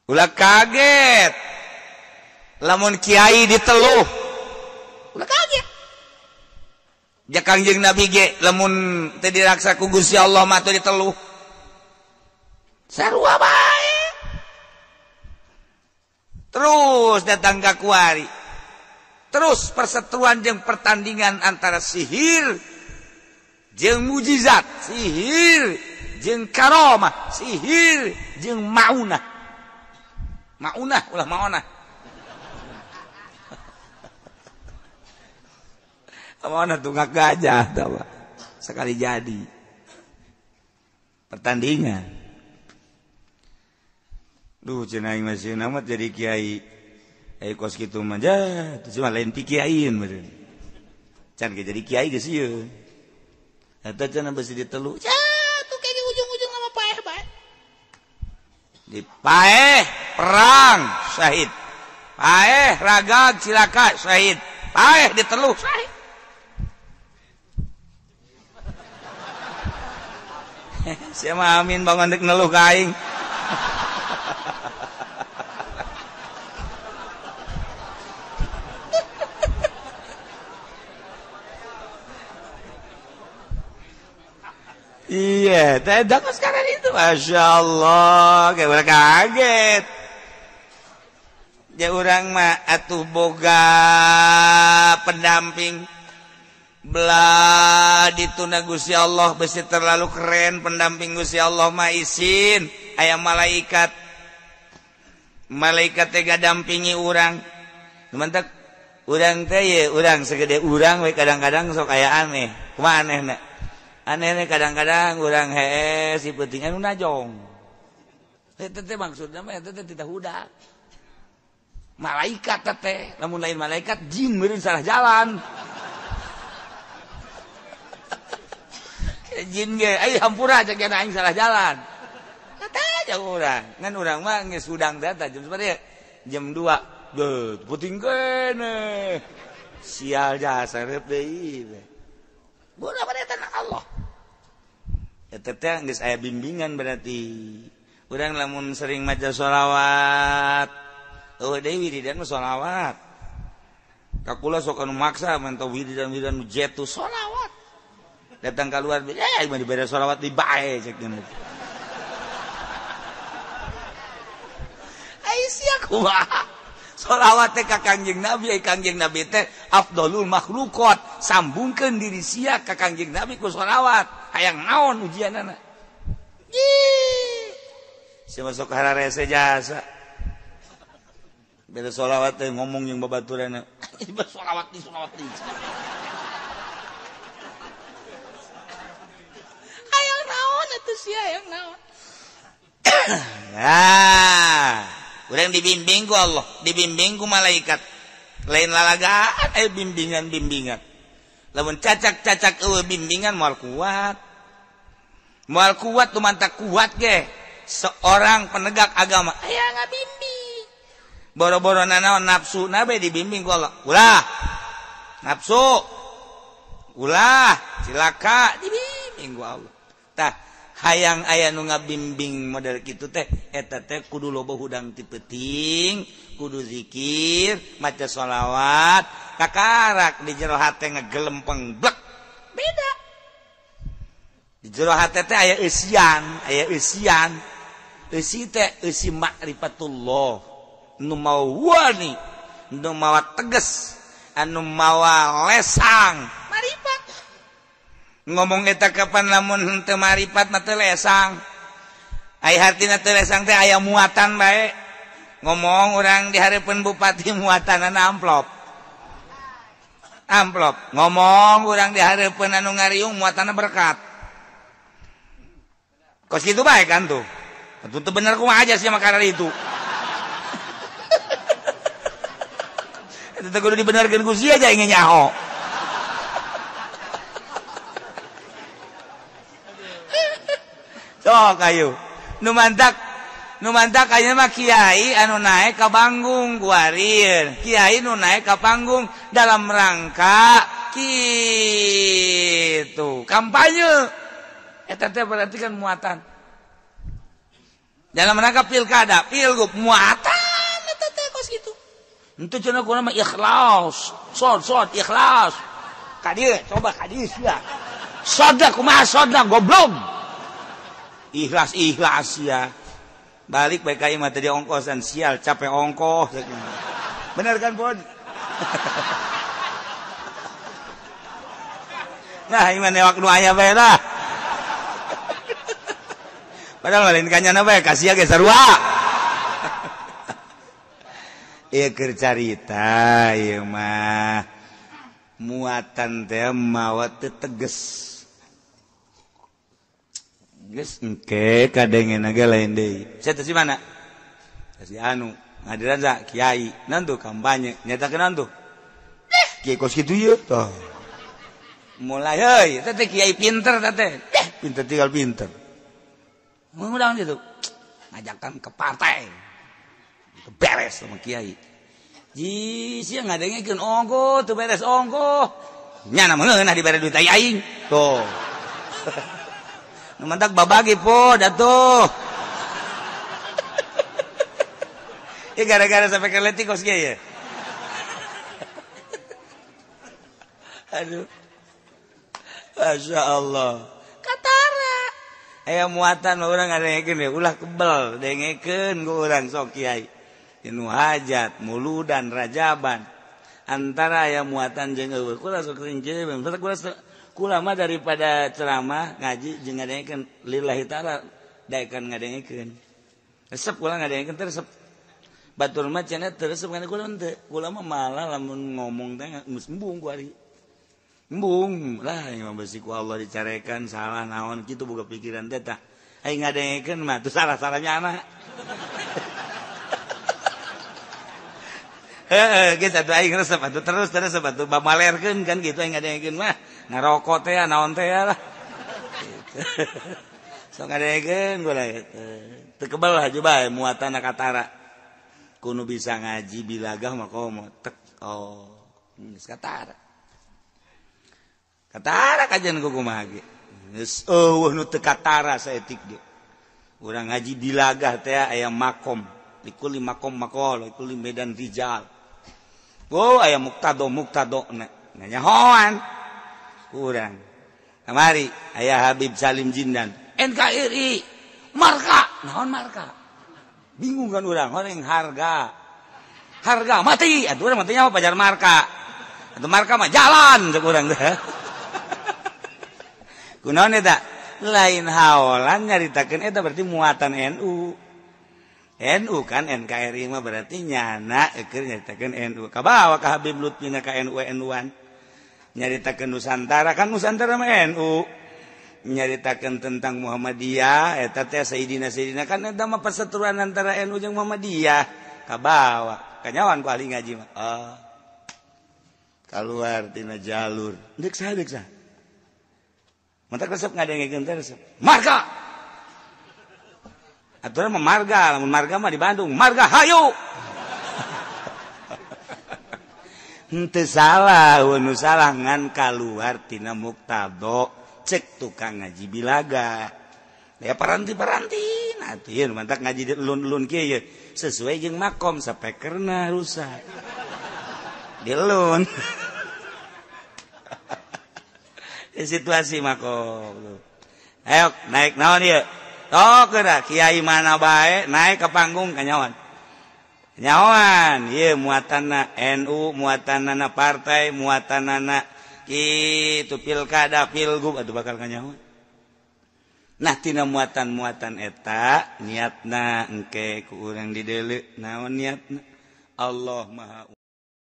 ulah kaget lamun kiai diteluh ulah kaget ja Kangjeng Nabi ge lamun teu diraksa ku Gusti Allah mah teu diteluh sarua bae terus datang ka kuari terus perseteruan jeung pertandingan antara sihir jeung mujizat sihir jeung karomah sihir jeung maunah ulah maunah maunah tunggak gajah tahu sekali jadi pertandingan duh cenah aing masih namat jadi kiai kos kitu mah jah cuma lain pikieun meureun can ge jadi kiai geus ieu eta cenah beusi ditelu tuh kayak ujung-ujung nama paeh bae di paeh perang syahid paeh ragag cilaka syahid paeh ditelu syahid sia mah amin bangun dek neluh ka aing iya, tidak sekarang itu, masya Allah, kayak udah kaget. Ya orang mah atuh boga pendamping, belah dituna Gusti Allah, besi terlalu keren pendamping Gusti Allah mah isin, ayam malaikat tega dampingi orang, mantap. Orang teh ya, orang segede orang, kadang-kadang sok kayak aneh, kumaha aneh nak? Aneh kadang-kadang orang si penting anu najong. Eta teh maksudna mah eta teh tidak hudak. Malaikat teh, namun lain malaikat jin meureun salah jalan. Jin ge ai hampura cek aing salah jalan. Kata aja urang, ngan urang mah geus hudang teh jam sabaraha? Jam 2. Beuh, puting kene. Sial jasa rep deui. Bodoh pada tanah Allah. Eta teh geus aya bimbingan berarti. Urang lamun sering maca sholawat. Oh deui wiridan mah sholawat. Kakula sok anu maksa mantau wiridan nu jetu sholawat. Datang keluar mah dibere sholawat di bae cek geus. Ai sia kumaha? Sholawat teh ka Kangjeng Nabi, Kangjeng Nabi teh afdalul makhlukot. Sambungkeun diri sia ka Kangjeng Nabi ku sholawat. Hayang naon ujianana? Sia masuk hararese jasa. Beda sholawat teh ngomong jeung babaturanna. Ieu sholawat di. Hayang naon atuh sia hayang naon? Nah, urang dibimbing ku Allah, dibimbing ku malaikat. Lain lalagaan bimbingan. Lamun cacak eueuh bimbingan moal kuat. Moal kuat tu mantap kuat ge. Seorang penegak agama aya ngabimbing. Boro-boro naon nafsu nabe dibimbing ku Allah. Ulah. Nafsu. Ulah, cilaka dibimbing ku Allah. Tah hayang aya nu ngabimbing model kitu teh eta teh kudu loba hudang ti peuting, kudu zikir, maca sholawat, kakarak di jero hate ngegelempeng blek. Beda. Di jero hate teh aya eusian. Eusi teh eusi ma'rifatullah. Nu mawa wani, nu mawa tegas, anu mawa lesang, marifat. Ngomong eta kapan lamun henteu marifat mah teu lesang. Ai hartina teu lesang teh aya muatan bae. Ngomong urang di hareupeun bupati muatanana amplop. Ngomong urang di hareupeun anu ngariung muatanna berkat. Kos kitu bae kan tuh. Atuh teu bener kumaha aja sih makana itu. Eta teh kudu dibenerkeun ku sia aja ingin nyaho. Sok ayo nu mantak ayeuna mah kiai anu naek ka panggung guarieun, kiai nu naek ka panggung dalam rangka kitu kampanye. Eta teh berarti kan muatan. dalam rangka pilkada, pilgub muatan eta teh kos kitu. Henteu cenah kunaon mah ikhlas. Sod ikhlas. Ka dieu coba ka dieu sia. Sodna kumaha sodna goblok. Ikhlas ya. Balik bae ka ieu mah tadi ongkosan sial capek ongkos. Bener kan, Bod? Nah, ieu mah newak nu aya bae lah. Padahal lain kanyana bae kasih ge sarua. Ieu keur carita ieu mah muatan teh mawa teu teges. Geus engke kadengena ge lain deui. Saya teh si mana? Si anu, ngadiran sa kiai, naon tuh kampanye, nyatakeun naon tuh? Kiai kos kitu ieu tah. Mulai heuy, eta teh kiai pinter teh teh. Pinter tinggal pinter. Mengundang itu ngajakan ke partai beres sama kiai sia ngadengekeun ongko teu beres ongko nya meunah dibere duit aing tuh nu mantak babagi po datuh ya gara-gara sampai ke leti kos kiai ya aduh Masya Allah aya muatan mah urang ngadengekeun we ulah kebel dengekeun ku urang sok kiai anu hajat muludan rajaban antara aya muatan jeung eueuh kula sok rinci kula mah daripada ceramah ngaji jeung ngadengekeun lillahi taala daekan ngadengekeun resep kula ngadengekeun teh resep batur mah cenah teu resep kana kula henteu kula mah malah lamun ngomong teh geus embung ku ari embung lah yang besi ku Allah dicarekan salah naon kitu boga pikiran teh tah aing ngadengekeun mah teu salah-salahnya anak geus atuh aing resep atuh terus atuh bamalerkeun kan kitu aing ngadengekeun mah ngarokok teh naon teh lah sok ngadengekeun gula teu kebal haju bae muatan katara kudu bisa ngaji bilagah mah komo tek geus katara katara kajian ku kumaha ge geus eueuh nu teu katara saeutik ge urang ngaji bilagah teh aya makom likuli makom makol likuli medan rijal aya muktado nganyahoan urang kamari aya Habib Salim Jindan NKRI marka naon marka bingung kan urang horeng harga mati atuh urang mah teh nyaho pajar marka atuh marka mah jalan cek urang teh kunaon eta lain haolan nyaritakeun eta berarti muatan NU kan NKRI mah berarti nyana keur nyaritakeun NU kabawa ka Habib Lutfina ka NU-NUan nyaritakeun Nusantara kan Nusantara mah NU nyaritakeun tentang Muhammadiyah eta teh Sayyidina kan eta mah persatuan antara NU jeung Muhammadiyah kabawa kanyawan ku ahli ngaji mah kaluar tina jalur deuk saha mantak resep ngadengekeun teh resep marga aturan mah marga lamun marga mah di Bandung marga hayu henteu salah nu salah ngan kaluar tina muktado cek tukang ngaji bilaga ya paranti nah teu mantak ngaji ulun-ulun kieu ye sesuai jeung makom sapekerna rusak dilun situasi makom ayo naik naon ieu tok geura kiai mana bae naik ke panggung kanyawan ieu muatanna NU muatanna partai muatanna kitu pilkada pilgub atuh bakal kanyawan nah tina muatan-muatan eta niatna engke ku urang dideuleu naon niatna Allah Maha